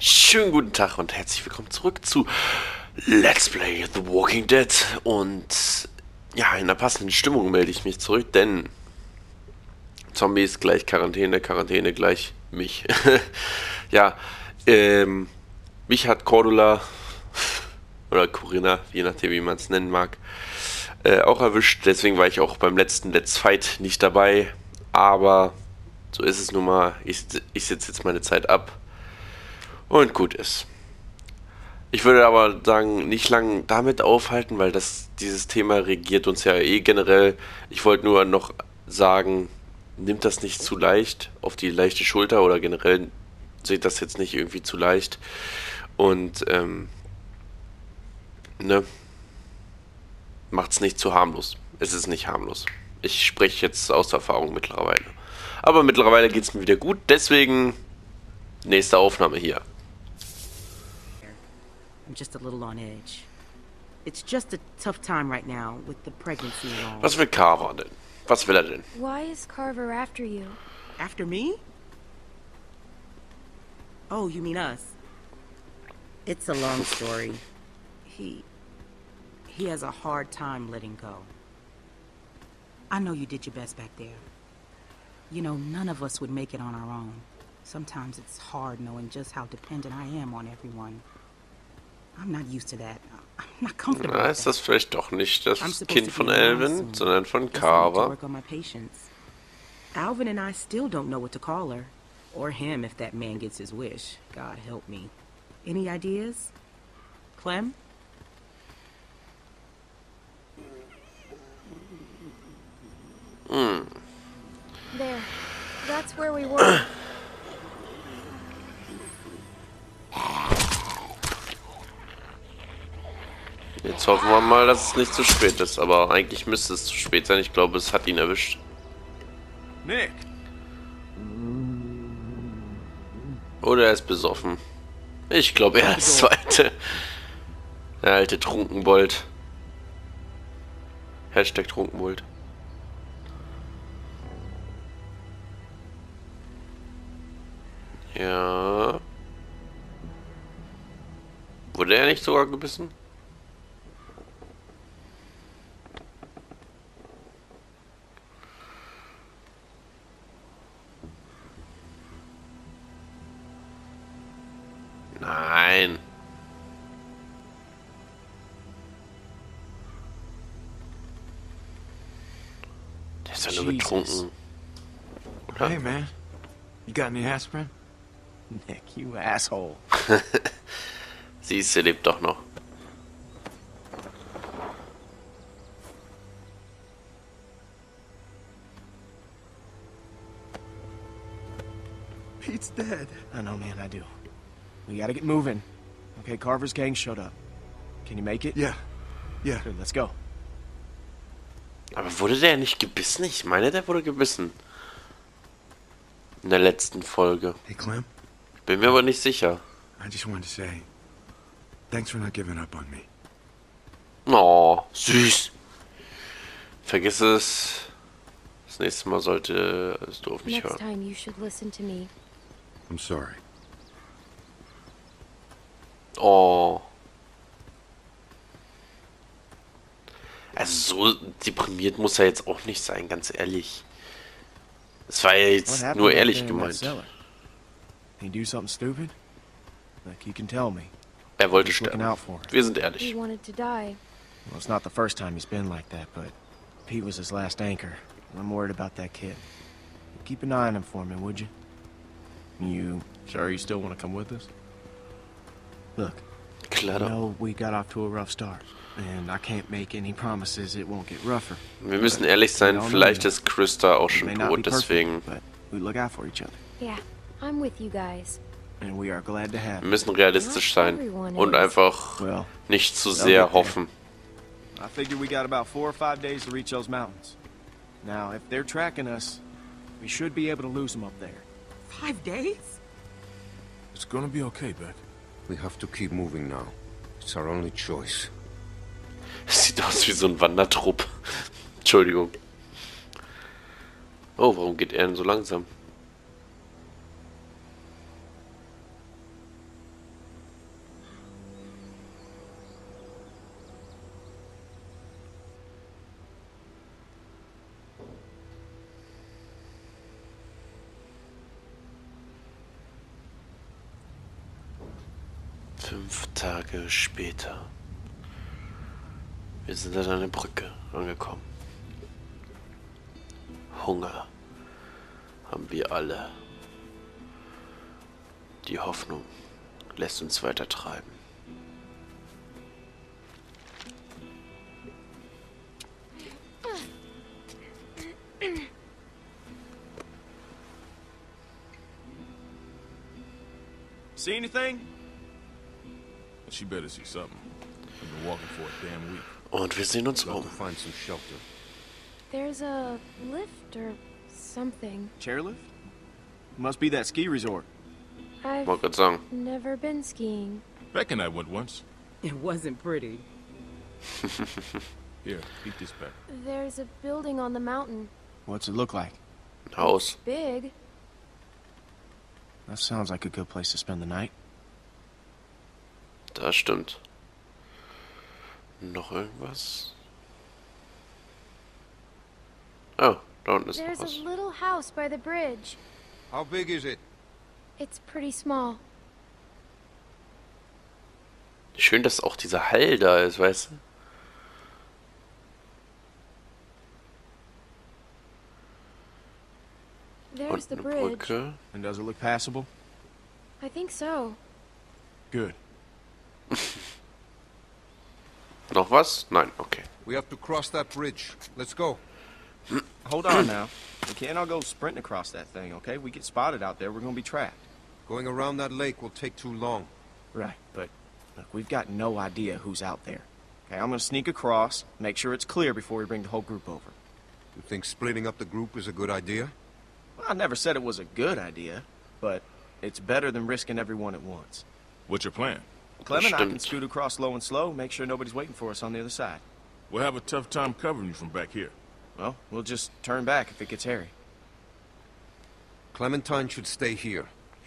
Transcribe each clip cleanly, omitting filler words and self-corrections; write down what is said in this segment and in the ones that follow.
Schönen guten Tag und herzlich willkommen zurück zu Let's Play The Walking Dead. Und ja, in einer passenden Stimmung melde ich mich zurück, denn Zombies gleich Quarantäne, Quarantäne gleich mich. Ja, mich hat Cordula oder Corinna, je nachdem wie man es nennen mag, auch erwischt. Deswegen war ich auch beim letzten Let's Fight nicht dabei. Aber so ist es nun mal. Ich sitze jetzt meine Zeit ab. Und gut ist. Ich würde aber sagen, nicht lang damit aufhalten, weil dieses Thema regiert uns ja eh generell. Ich wollte nur noch sagen, nimmt das nicht zu leicht auf die leichte Schulter oder generell seht das jetzt nicht irgendwie zu leicht. Und ne, macht's nicht zu harmlos. Es ist nicht harmlos. Ich spreche jetzt aus Erfahrung mittlerweile. Aber mittlerweile geht's mir wieder gut, deswegen nächste Aufnahme hier. I'm just a little on edge. It's just a tough time right now with the pregnancy and all. Was will Carver denn? Was will er denn? Why is Carver after you? After me? Oh, you mean us? It's a long story. He has a hard time letting go. I know you did your best back there. You know, none of us would make it on our own. Sometimes it's hard knowing just how dependent I am on everyone. I'm not used to that. I'm not comfortable. Na, ist das vielleicht doch nicht das Kind von Alvin, sondern von Carver? Alvin and I still don't know what to call her. Or him if that man gets his wish. God help me. Any ideas? Clem? There. That's where we were. Jetzt hoffen wir mal, dass es nicht zu spät ist, aber eigentlich müsste es zu spät sein. Ich glaube, es hat ihn erwischt. Nick! Oder er ist besoffen. Ich glaube, er ist der alte Trunkenbold. Hashtag Trunkenbold. Ja. Wurde er nicht sogar gebissen? Nein. Der ist ja nur betrunken. Oder? Hey, man. You got any aspirin? Nick, you asshole. Siehst du, lebt doch noch. Pete's dead. I know, man, I do. We gotta get moving. Okay, Carver's gang showed up. Can you make it? Yeah. Yeah. Good, let's go. Aber wurde der nicht gebissen? Ich meine, der wurde gebissen. In der letzten Folge. Hey, Clem. Bin mir aber nicht sicher. I just wanted to say, thanks for not giving up on me. Oh, süß. Vergiss es. Das nächste Mal solltest du auf mich Next hören. time you should listen to me. I'm sorry. Oh. Also so deprimiert muss er jetzt auch nicht sein, ganz ehrlich. Es war ja jetzt nur ehrlich gemeint. Did he do something stupid? Like, you can tell me. Er wollte Just looking sterben. out for him. Wir sind He ehrlich. wanted to die. Well, it's not the first time he's been like that, but Pete was his last anchor. I'm worried about that kid. Keep an eye on him for me, would you? You sure you still want to come with us? Look, Klar I doch. know we got off to a rough start, and I can't make any promises it won't get rougher. Wir müssen ehrlich sein, vielleicht ist Chris da auch It schon may not tot, be deswegen. perfect, but we look out for each other, Yeah, I'm with you guys. and we are glad to have Wir you. müssen realistisch sein und einfach Well, nicht zu they'll sehr get there. hoffen. I figure we got about 4 or 5 days to reach those mountains. Now, if they're tracking us, we should be able to lose them up there. 5 days? It's gonna be okay, Beck. We have to keep moving now. It's our only choice. Sieht aus wie so ein Wandertrupp. Entschuldigung. Oh, warum geht er denn so langsam? 5 Tage später. Wir sind an einer Brücke angekommen. Hunger haben wir alle. Die Hoffnung lässt uns weiter treiben. See anything? She better see something. We've been walking for a damn week. Und wir sehen uns Got to um. find some shelter. There's a lift or something. Chairlift? Must be that ski resort. I've Wollte gerade sagen. never been skiing. Beck and I went once. It wasn't pretty. Here, eat this back. There's a building on the mountain. What's it look like? Ein Haus. Big. That sounds like a good place to spend the night. Das stimmt. Noch irgendwas? Oh, da unten ist noch There's a was. little house by the bridge. How big is it? It's pretty small. Schön, dass auch dieser Hall da ist, weißt du? There's Und the eine bridge. Brücke. And does it look passable? I think so. Good. Noch was? Nein, okay. We have to cross that bridge. Let's go. Hold on now. We can't all go sprinting across that thing, okay? We get spotted out there, we're gonna be trapped. Going around that lake will take too long. Right, but look, we've got no idea who's out there. Okay, I'm gonna sneak across, make sure it's clear before we bring the whole group over. You think splitting up the group is a good idea? Well, I never said it was a good idea, but it's better than risking everyone at once. What's your plan? Clem and I can Stimmt. scoot across low and slow, make sure nobody's waiting for us on the other side. We'll have a tough time covering you from back here. Well, we'll just turn back if it gets hairy. Clementine should stay here.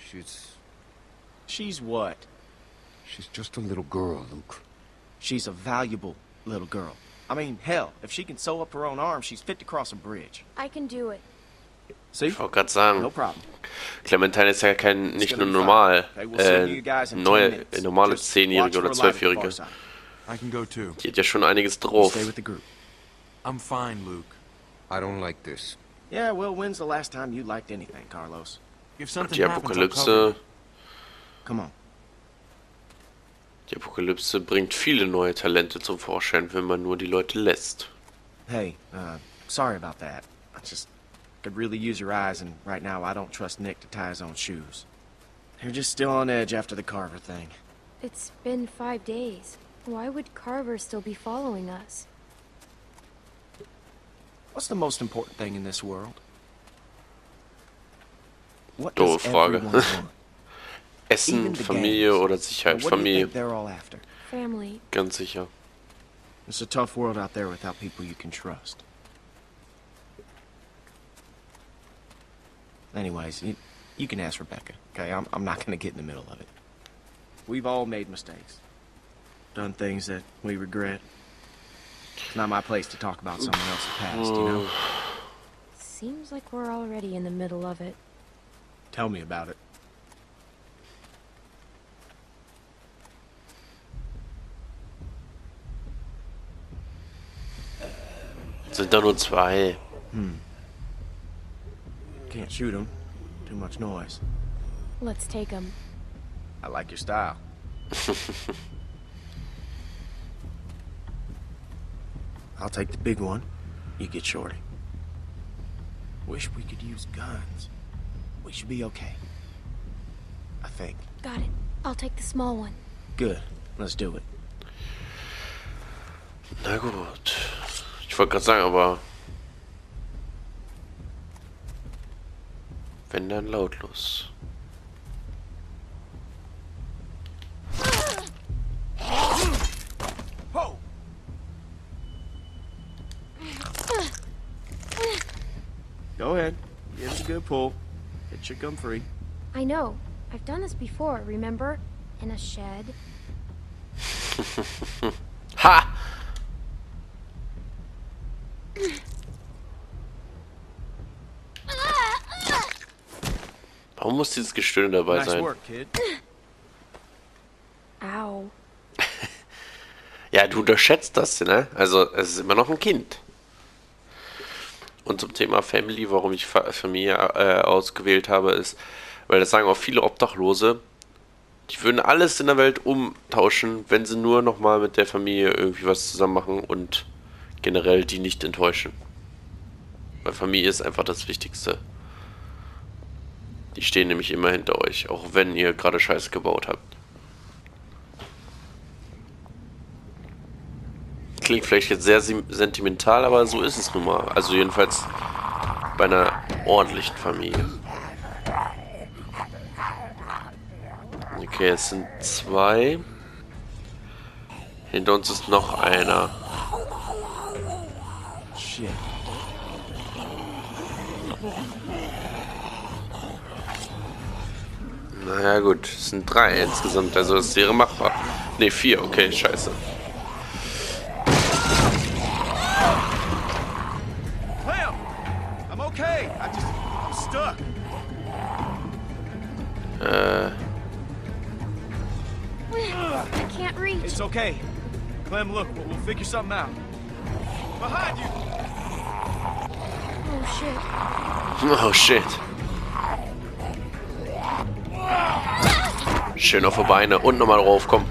She's what? She's just a little girl, Luke. She's a valuable little girl. I mean, hell, if she can sew up her own arm, she's fit to cross a bridge. I can do it. See? Ich wollte gerade sagen, No problem. Clementine ist ja kein, nicht nur gonna be normal, fine. Okay, we'll send you guys in 10 neue, minutes. normale Just 10-Jährige watch oder for a light at the 12-Jährige. far side. I can go too. Die hat ja schon einiges You drauf. stay with the group. I'm fine, Luke. I don't like this. Yeah, well, when's the last time you liked anything, Carlos? If something Die happens, I'll cover Apokalypse, you. Come on. die Apokalypse bringt viele neue Talente zum Vorschein, wenn man nur die Leute lässt. Hey, sorry about that. I just could really use your eyes, and right now I don't trust Nick to tie his own shoes. They're just still on edge after the Carver thing. It's been 5 days. Why would Carver still be following us? What's the most important thing in this world? What Doofe does Frage. everyone want? Essen, Even the Familie gangs. oder Sicherheit? What do you Familie, think they're all after? Family. ganz sicher. It's a tough world out there without people you can trust. Anyways, you can ask Rebecca, okay? I'm not gonna get in the middle of it. We've all made mistakes. Done things that we regret. It's not my place to talk about someone else's past, you know? Seems like we're already in the middle of it. Tell me about it. Sind da nur 2. Can't shoot him. Too much noise. Let's take him. I like your style. I'll take the big one. You get Shorty. Wish we could use guns. We should be okay. I think. Got it. I'll take the small one. Good. Let's do it. Na gut. Ich wollte gerade sagen, aber wenn dann lautlos. Go ahead. Give it a good pull. It should come free. I know. I've done this before, remember? In a shed. Ha! Warum muss dieses Gestöhne dabei Nice sein? work, kid. Ow. Ja, du unterschätzt das, ne? Also, es ist immer noch ein Kind. Und zum Thema Family, warum ich Familie ausgewählt habe, ist, weil das sagen auch viele Obdachlose, die würden alles in der Welt umtauschen, wenn sie nur nochmal mit der Familie irgendwie was zusammen machen und generell die nicht enttäuschen. Weil Familie ist einfach das Wichtigste. Die stehen nämlich immer hinter euch, auch wenn ihr gerade Scheiße gebaut habt. Klingt vielleicht jetzt sehr sentimental, aber so ist es nun mal. Also jedenfalls bei einer ordentlichen Familie. Okay, es sind 2. Hinter uns ist noch einer. Shit. Naja gut, es sind 3 insgesamt, also es wäre machbar. Ne, 4, okay, scheiße. Clem! I'm okay. I'm stuck. I can't reach. It's okay. Clem, look, we'll figure something out. Behind you! Oh shit. Oh shit. Schön auf die Beine und nochmal drauf, komm.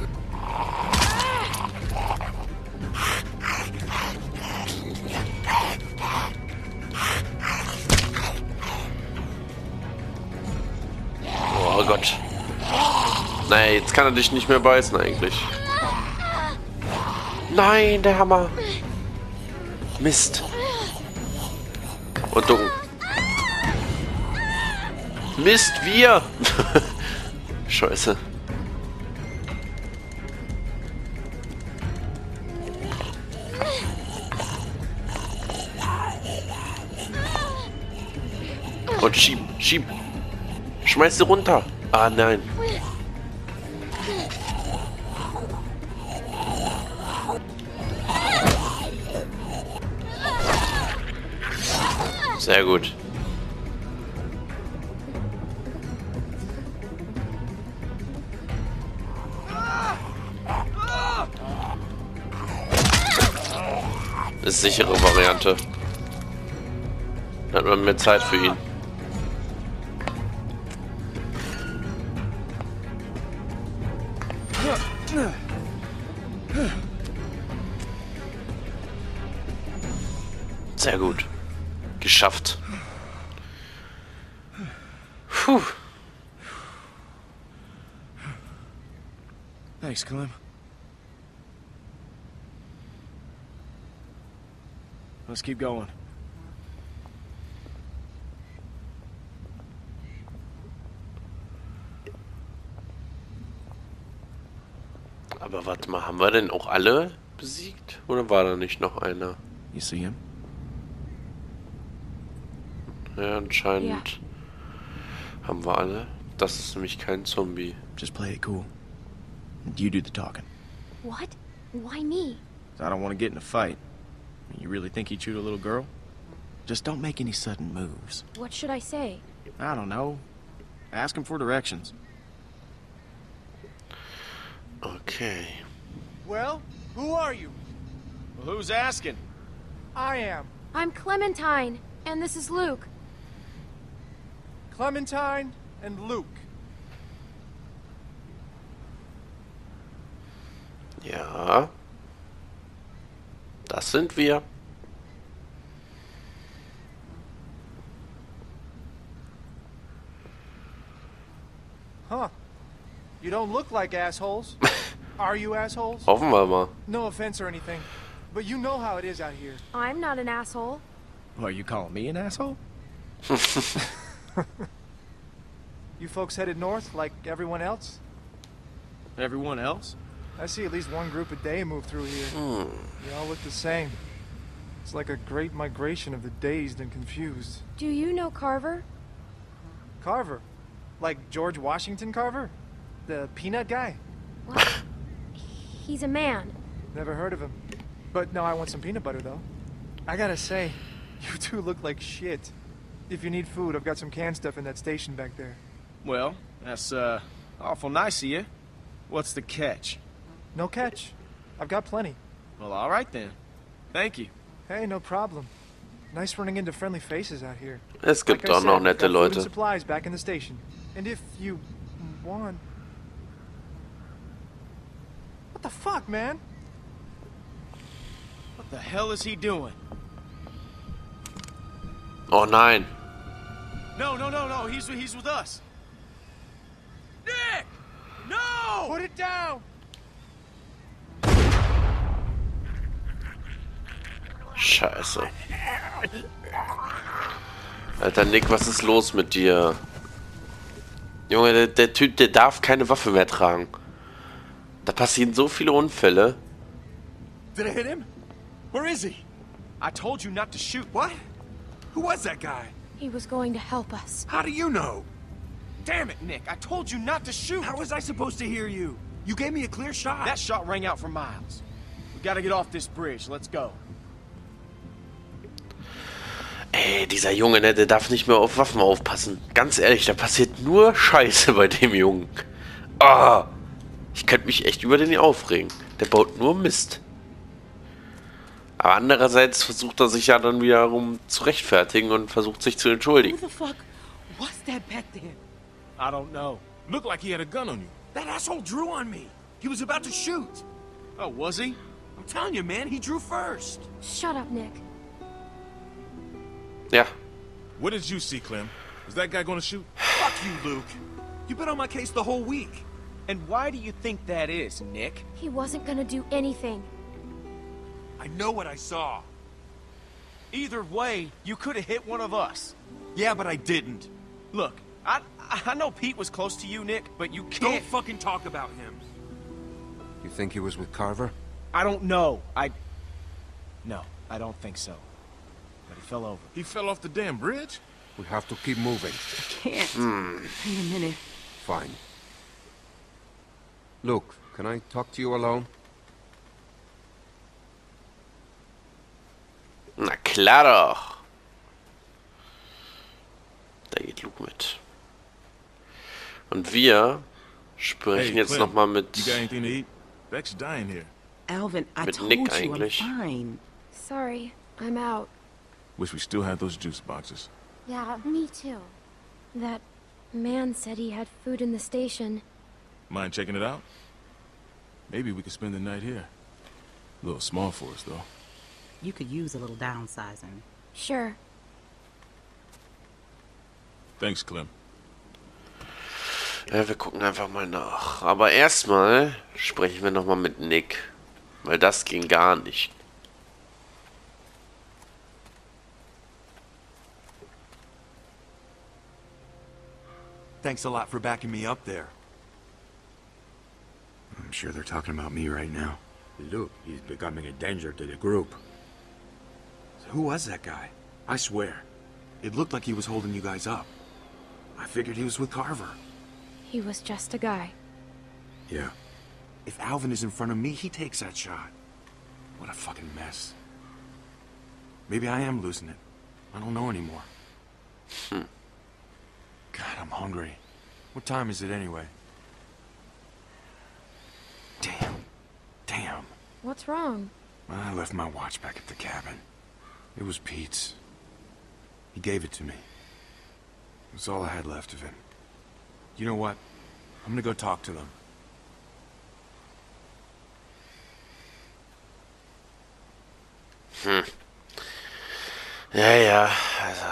Oh Gott. Nein, jetzt kann er dich nicht mehr beißen eigentlich. Nein, der Hammer. Mist. Und ducken. Mist, wir! Scheiße. Und schieb, schieb. Schmeiß sie runter. Ah, nein. Sehr gut. Ist sichere Variante. Dann hat man mehr Zeit für ihn. Sehr gut. Geschafft. Puh. Thanks, Clem. Let's keep going. Aber warte mal, haben wir denn auch alle besiegt? Oder war da nicht noch einer? You see him? Ja, anscheinend haben wir alle. Das ist nämlich kein Zombie. Just play it cool. You do the talking. What? Why me? I don't want to get in a fight. You really think he'd shoot a little girl? Just don't make any sudden moves. What should I say? I don't know. Ask him for directions. Okay. Well, who are you? Well, who's asking? I am. I'm Clementine, and this is Luke. Clementine and Luke. Ja. Das sind wir. Huh. You don't look like assholes. Are you assholes? Hoffen wir mal. No offense or anything, but you know how it is out here. I'm not an asshole. What, are you calling me an asshole? You folks headed north like everyone else? Everyone else? I see at least one group a day move through here. They all look the same. It's like a great migration of the dazed and confused. Do you know Carver? Carver? Like George Washington Carver? The peanut guy? What? He's a man. Never heard of him. But no, I want some peanut butter though. I gotta say, you two look like shit. If you need food, I've got some canned stuff in that station back there. Well, that's, awful nice of you. What's the catch? No catch. I've got plenty. Well, all right then. Thank you. Hey, no problem. Nice running into friendly faces out here. Es gibt Like I auch noch said, nette got food and Leute. supplies back in the station. And if you want... What the fuck, man? What the hell is he doing? Oh nein. No, he's with us. Nick! No! Put it down! Scheiße. Alter Nick, was ist los mit dir? Junge, der Typ, der darf keine Waffe mehr tragen. Da passieren so viele Unfälle. Did I hit him? Where is he? I told you not to shoot. What? Who was that guy? He was going to help us. How do you know? Damn it, Nick. I told you not to shoot. How was I supposed to hear you? You gave me a clear shot. That shot rang out for miles. We gotta get off this bridge. Let's go. Ey, dieser Junge, ne, der darf nicht mehr auf Waffen aufpassen. Ganz ehrlich, da passiert nur Scheiße bei dem Jungen. Ah, ich könnte mich echt über den aufregen. Der baut nur Mist. Aber andererseits versucht er sich ja dann wiederum zu rechtfertigen und versucht sich zu entschuldigen. Who the fuck was that back there? I don't know. Looked like he had a gun on you. That asshole drew on me. He was about to shoot. Oh, was he? I'm telling you, man, he drew first. Shut up, Nick. Ja, What did you see, Clem? Was that guy gonna shoot? Fuck you, Luke. You've been on my case the whole week. And why do you think that is, Nick? He wasn't gonna do anything. I know what I saw. Either way, you could have hit one of us. Yeah, but I didn't. Look, I know Pete was close to you, Nick, but you Don't can't... fucking talk about him. You think he was with Carver? I don't know. No, I don't think so. But he fell over. He fell off the damn bridge? We have to keep moving. Can't. Wait a minute. Fine. Luke, can I talk to you alone? na klar doch. Da geht Luke mit. Und wir sprechen jetzt Clem, nochmal mit... You got anything to eat? Beck's dying here. Alvin, I Mit told Nick you eigentlich. I'm fine. Sorry, I'm out. Wish we still had those juice boxes. Yeah, me too. That man said he had food in the station. Mind checking it out? Maybe we could spend the night here. A little small for us, though. You could use a little downsizing. Sure. Thanks, Clem. Ja, wir gucken einfach mal nach. Aber erstmal sprechen wir nochmal mit Nick. Weil das ging gar nicht. Thanks a lot for backing me up there. I'm sure they're talking about me right now. Luke, he's becoming a danger to the group. So who was that guy? I swear. It looked like he was holding you guys up. I figured he was with Carver. He was just a guy. Yeah. If Alvin is in front of me, he takes that shot. What a fucking mess. Maybe I am losing it. I don't know anymore. God, I'm hungry. What time is it anyway? Damn. What's wrong? I left my watch back at the cabin. It was Pete's. He gave it to me. It was all I had left of him. You know what? I'm gonna go talk to them. Ja, also...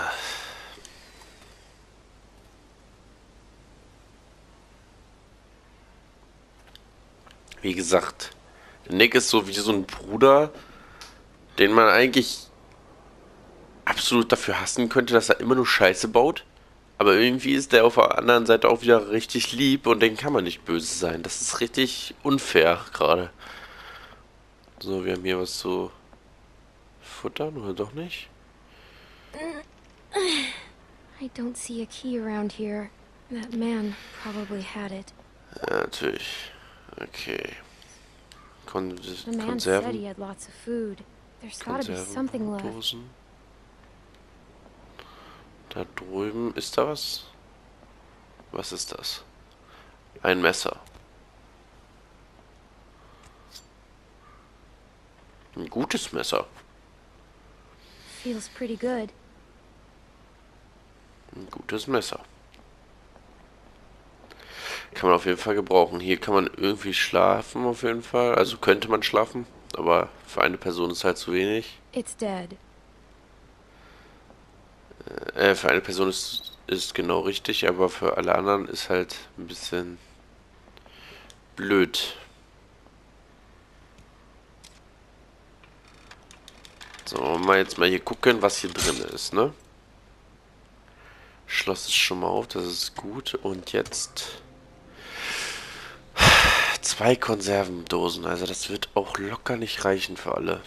Wie gesagt, der Nick ist so wie so ein Bruder, den man eigentlich absolut dafür hassen könnte, dass er immer nur Scheiße baut. Aber irgendwie ist der auf der anderen Seite auch wieder richtig lieb und den kann man nicht böse sein. Das ist richtig unfair gerade. So, wir haben hier was zu futtern, oder doch nicht? I don't see a key around here. That man probably had it. Ja, natürlich. Okay. The man said he Konserven. had lots of food. There's gotta be something left. Konservendosen. Da drüben, ist da was? Was ist das? Ein Messer. Ein gutes Messer. Feels pretty good. Ein gutes Messer. Kann man auf jeden Fall gebrauchen. Hier kann man irgendwie schlafen, auf jeden Fall. Also könnte man schlafen, aber für eine Person ist halt zu wenig. It's dead. Für eine Person ist genau richtig, aber für alle anderen ist halt ein bisschen blöd. So, mal jetzt mal hier gucken, was hier drin ist, ne? Schloss ist schon mal auf, das ist gut. Und jetzt 2 Konservendosen, also das wird auch locker nicht reichen für alle.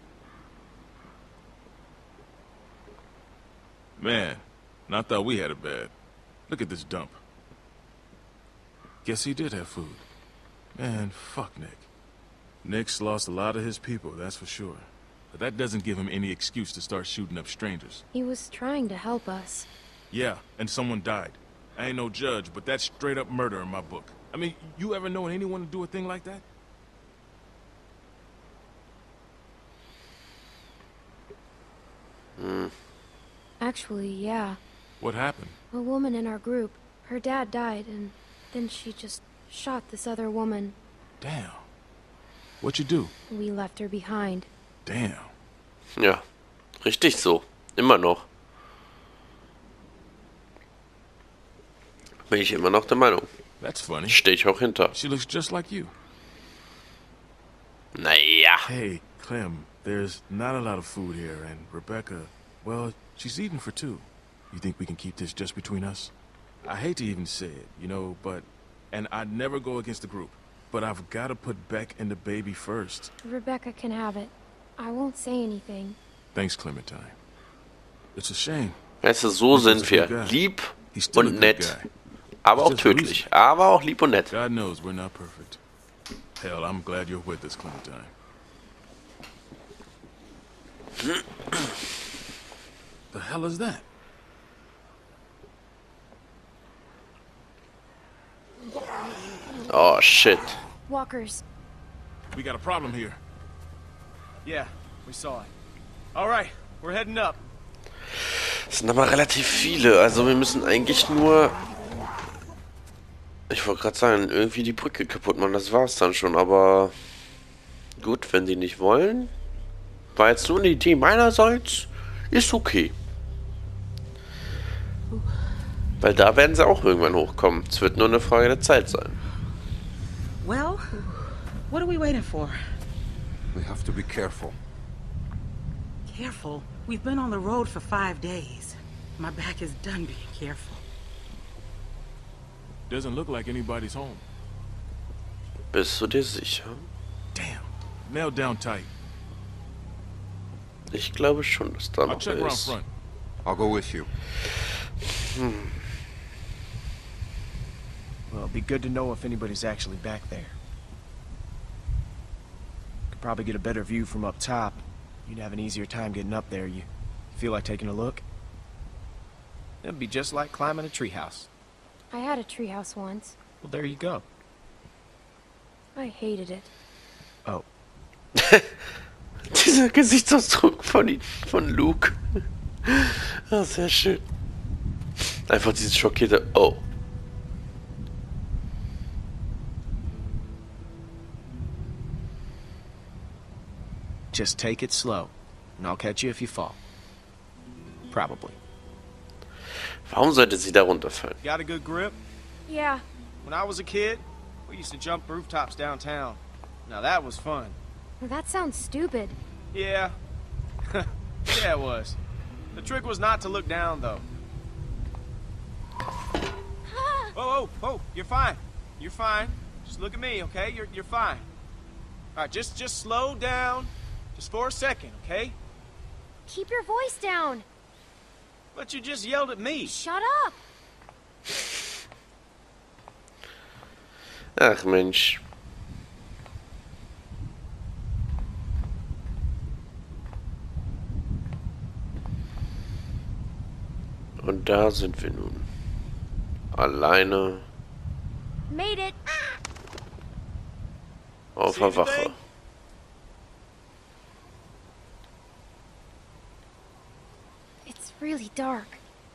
Man, and I thought we had it bad. Look at this dump. Guess he did have food. Man, fuck Nick. Nick's lost a lot of his people, that's for sure. But that doesn't give him any excuse to start shooting up strangers. He was trying to help us. Yeah, and someone died. I ain't no judge, but that's straight up murder in my book. I mean, you ever known anyone to do a thing like that? Actually, yeah. What happened? A woman in our group. Her dad died, and then she just shot this other woman. Damn. What you do? We left her behind. Damn. Ja, richtig so. Immer noch. Bin ich immer noch der Meinung. That's funny. Stehe ich auch hinter. She looks just like you. Naja. Hey, Clem, there's not a lot of food here, and Rebecca, well, she's eating for 2. You think we can keep this just between us? I hate to even say it, you know, but... And I'd never go against the group. But I've got to put Beck and the baby first. Rebecca can have it. I won't say anything. Thanks, Clementine. It's a shame. Weißt du, so sind wir. Lieb und nett. Aber auch tödlich. Aber auch lieb und nett. God knows we're not perfect. Hell, I'm glad you're with us, Clementine. The hell is that? Oh, shit. Walkers. We got a problem here. Yeah, we saw it. All right, we're heading up. Es sind aber relativ viele. Also wir müssen eigentlich nur... Ich wollte gerade sagen, irgendwie die Brücke kaputt machen. Das war's dann schon. Aber gut, wenn die nicht wollen. War jetzt nur eine Idee meinerseits. Ist okay. Weil da werden sie auch irgendwann hochkommen. Es wird nur eine Frage der Zeit sein. Well, what are we waiting for? We have to be careful. Careful. We've been on the road for 5 days. My back is done being careful. Doesn't look like anybody's home. Bist du dir sicher? Damn. Nailed down tight. Ich glaube schon, dass da I'll noch check wer around ist. front. I'll go with you. Well, it'd be good to know if anybody's actually back there. Could probably get a better view from up top. You'd have an easier time getting up there. You feel like taking a look? It'd be just like climbing a treehouse. I had a treehouse once. Well, there you go. I hated it. Oh. Dieser Gesichtsausdruck von Luke. Ah, sehr schön. Einfach dieses schockierte Oh. Just take it slow, and I'll catch you if you fall. Probably. Warum sollte sie da runterfallen? Got a good grip? Yeah. When I was a kid, we used to jump rooftops downtown. Now that was fun. That sounds stupid. Yeah. Yeah, it was. The trick was not to look down, though. Whoa, whoa, whoa, you're fine. You're fine. Just look at me, okay? You're fine. All right, just slow down. Just for a second, okay? Keep your voice down. But you just yelled at me. Shut up. Ach Mensch. Und da sind wir nun. Alleine Made it. auf See der Wache. anything? really dark.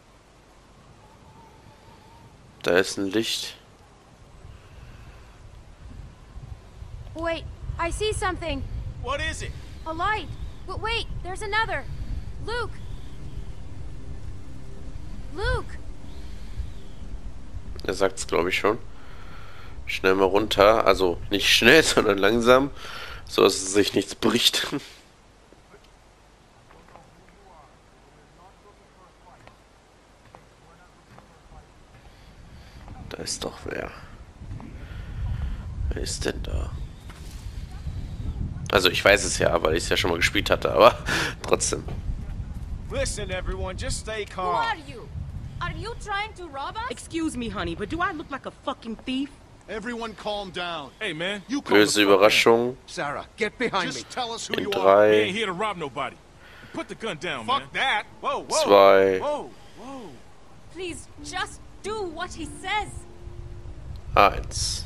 Da ist ein Licht. Wait, I see something. What is it? A light. Wait, there's another. Luke. Luke. Er sagt's, glaube ich, schon. Schnell mal runter. Also nicht schnell, sondern langsam. So dass es sich nichts bricht. Da ist doch wer. Wer ist denn da? Also ich weiß es ja, weil ich es ja schon mal gespielt hatte, aber trotzdem. Listen, everyone, just stay Who calm. are you? Are you trying to rob us? Excuse me, honey, but do I look like a fucking thief? Everyone calm down. Hey, man. You calm Böse the fuck Überraschung. down. Sarah, get behind me. Just tell us who In you are. We 3, ain't here to rob nobody. Put the gun down, man. Fuck that. Whoa, whoa. 2, Whoa, whoa. Please, just do what he says. 1.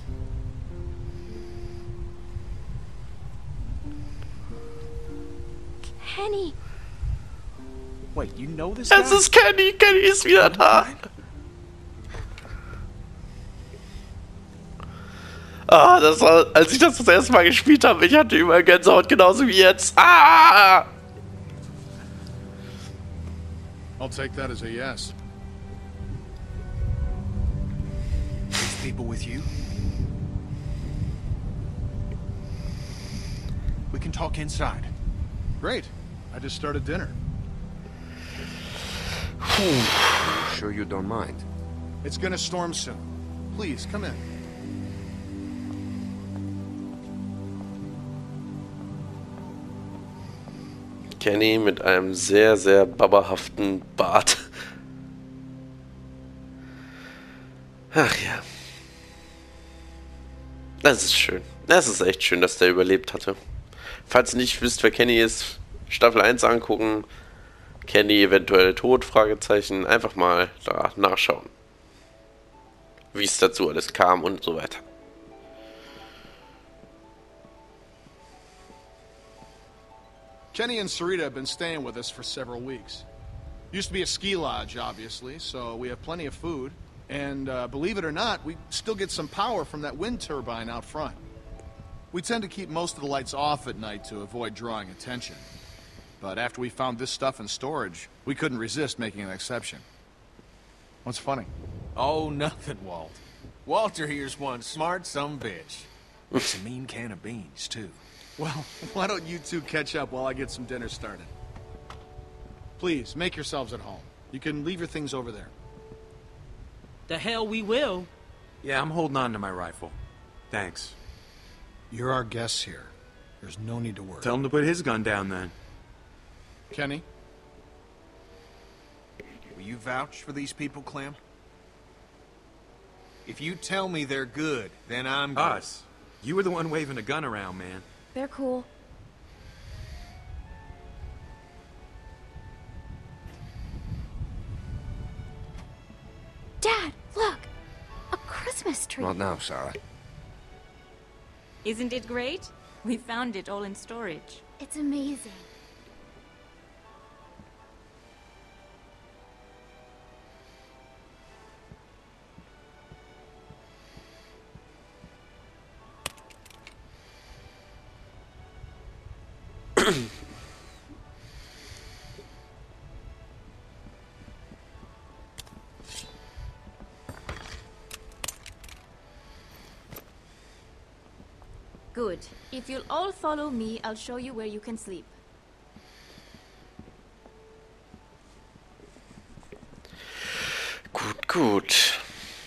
Kenny. Wait, you know this Es guy? ist Kenny. Kenny ist wieder da. Ah, das war, als ich das erste Mal gespielt habe, ich hatte überall Gänsehaut, genauso wie jetzt. Ah! I'll take that as a yes. These people with you? We can talk inside. Great. I just started dinner. Sure you don't mind? It's gonna storm soon. Please, come in. Kenny mit einem sehr, sehr babahaften Bart. Ach ja. Das ist schön. Das ist echt schön, dass der überlebt hatte. Falls ihr nicht wisst, wer Kenny ist, Staffel 1 angucken. Kenny eventuell tot, Fragezeichen. Einfach mal da nachschauen. Wie es dazu alles kam und so weiter. Kenny and Sarita have been staying with us for several weeks. Used to be a ski lodge, obviously, so we have plenty of food. And believe it or not, we still get some power from that wind turbine out front. We tend to keep most of the lights off at night to avoid drawing attention. But after we found this stuff in storage, we couldn't resist making an exception. What's funny? Oh, nothing, Walt. Walter here's one smart sumbitch. It's a mean can of beans, too. Well, why don't you two catch up while I get some dinner started? Please, make yourselves at home. You can leave your things over there. The hell we will. Yeah, I'm holding on to my rifle. Thanks. You're our guests here. There's no need to worry. Tell him to put his gun down then. Kenny? Will you vouch for these people, Clem? If you tell me they're good, then I'm good. Us. You were the one waving a gun around, man. They're cool. Dad, look! A Christmas tree. Not now, Sarah. Isn't it great? We found it all in storage. It's amazing. Good. If you'll all follow me, I'll show you where you can sleep. Gut, gut.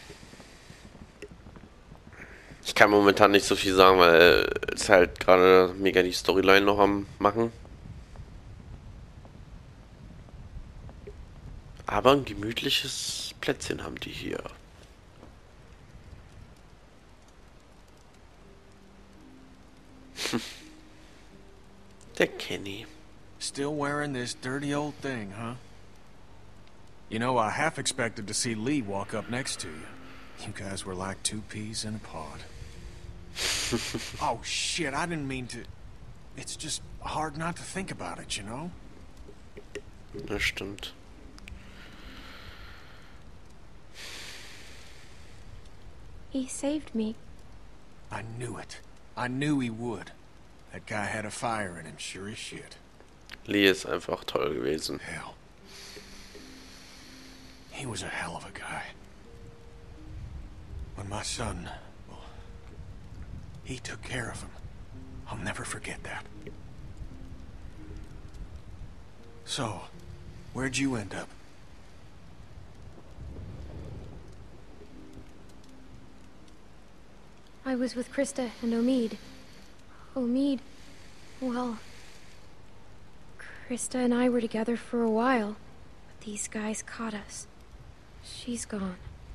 Ich kann momentan nicht so viel sagen, weil es halt gerade mega die Storyline noch am machen. Aber ein gemütliches Plätzchen haben die hier. Der Kenny. Still wearing this dirty old thing, huh? You know, I half expected to see Lee walk up next to you. You guys were like two peas in a pod. Oh, shit, I didn't mean to... It's just hard not to think about it, you know? Das stimmt. He saved me. I knew it. I knew he would. That guy had a fire in him, sure as shit. Lee ist einfach toll gewesen. Hell. He was a hell of a guy. When my son, well, he took care of him. I'll never forget that. So, where'd you end up? I was with Krista and Omid. Omid, well, Krista and I were together for a while, but these guys caught us. She's gone.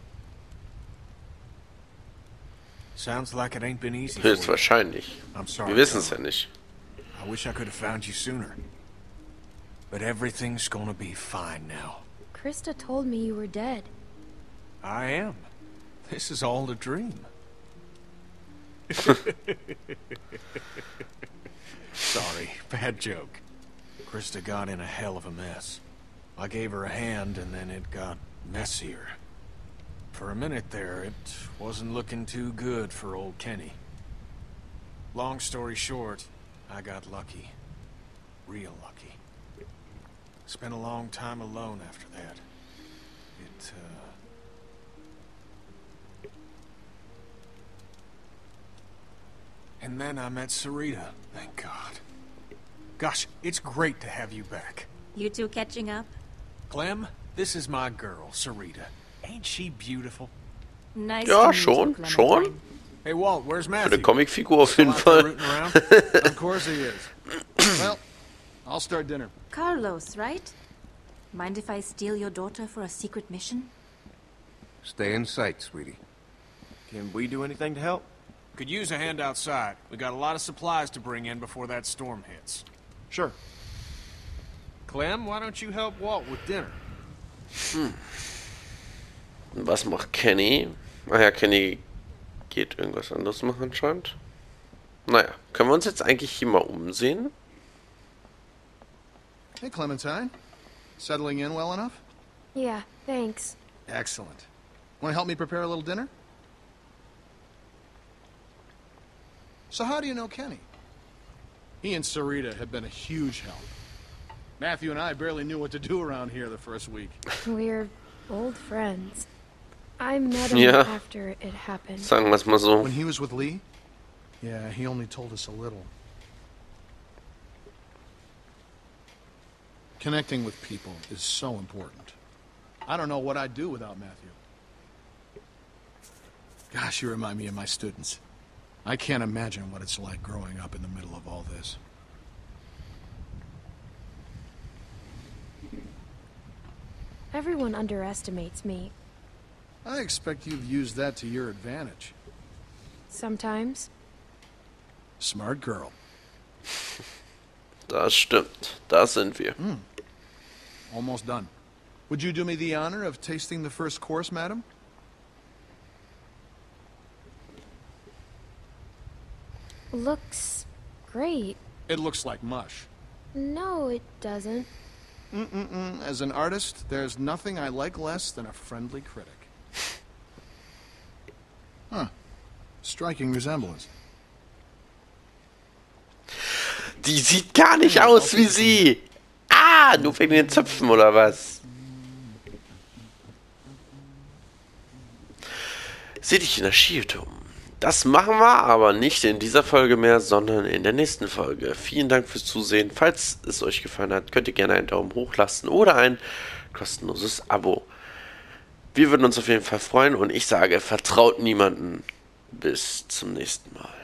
Sounds like it ain't been easy for you. Höchstwahrscheinlich. I'm sorry. Wir wissen es ja nicht. I wish I could have found you sooner. But everything's gonna be fine now. Krista told me you were dead. I am. This is all a dream. Sorry, bad joke. Krista got in a hell of a mess. I gave her a hand and then it got messier. For a minute there, it wasn't looking too good for old Kenny. Long story short, I got lucky. Real lucky. Spent a long time alone after that. And then I met Sarita, thank God. Gosh, it's great to have you back. You two catching up? Clem, this is my girl, Sarita. Ain't she beautiful? Nice Ja, to meet you, schon, Clementine. schon. Hey Walt, where's Für Matthew? eine Comicfigur auf jeden Still out Fall. there rooting around? Of course he is. Well, I'll start dinner. Carlos, right? Mind if I steal your daughter for a secret mission? Stay in sight, sweetie. Can we do anything to help? Could use a hand outside. We got a lot of supplies to bring in before that storm hits. Sure. Clem, why don't you help Walt with dinner? Und was macht Kenny? Ach ja, Kenny geht irgendwas anderes machen anscheinend. Naja, können wir uns jetzt eigentlich hier mal umsehen? Hey, Clementine. Settling in well enough? Yeah, thanks. Excellent. Want to help me prepare a little dinner? So how do you know Kenny? He and Sarita have been a huge help. Matthew and I barely knew what to do around here the first week. We're old friends. I met him Yeah. after it happened. Sagen wir es mal so. When he was with Lee? Yeah, he only told us a little. Connecting with people is so important. I don't know what I'd do without Matthew. Gosh, you remind me of my students. I can't imagine what it's like growing up in the middle of all this. Everyone underestimates me. I expect you've used that to your advantage. Sometimes. Smart girl. Das stimmt. Da sind wir. Almost done. Would you do me the honor of tasting the first course, madam? Looks great. It looks like mush. No, it doesn't. As an artist, there's nothing I like less than a friendly critic. Huh. Striking resemblance. Die sieht gar nicht aus wie sie. Ah, nur wegen den Zöpfen oder was? Sieh dich in der Skihütte um. Das machen wir aber nicht in dieser Folge mehr, sondern in der nächsten Folge. Vielen Dank fürs Zusehen. Falls es euch gefallen hat, könnt ihr gerne einen Daumen hoch lassen oder ein kostenloses Abo. Wir würden uns auf jeden Fall freuen und ich sage, vertraut niemanden. Bis zum nächsten Mal.